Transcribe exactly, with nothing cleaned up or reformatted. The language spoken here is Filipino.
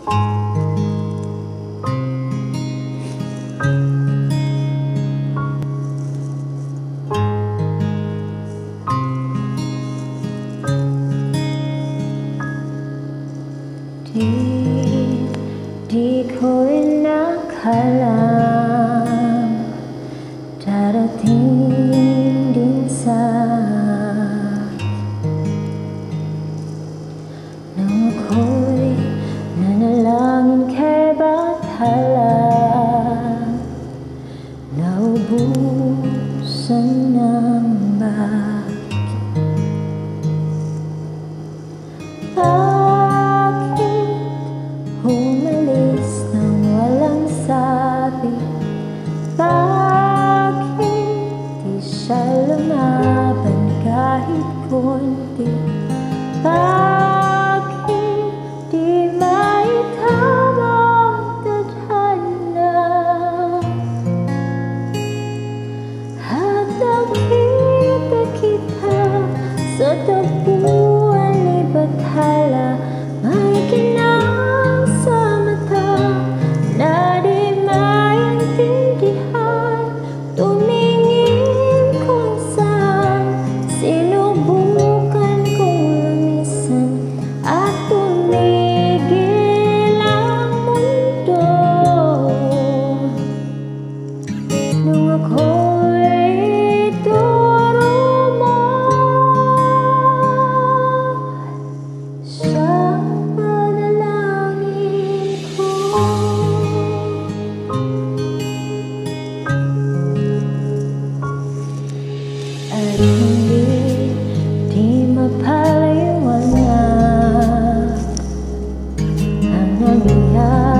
Di, di ko inakalam darating din sa nang ako'y nanalangin kay Bathala, naubusan ng bakit umalis nang walang sabi? Bakit di siya lumaban kahit konti? Bakit di maitama ang tadhana? At nakita kita sa tagpuan ni Bathala, may kinang sa mata na di maintindihan. Tumingin kung saan sinubukan kong lumisan at tumigil ang mundo. Nung ako'y turo mo siyang panalangin ko, at hindi di mapaliwanag ang nangyayari.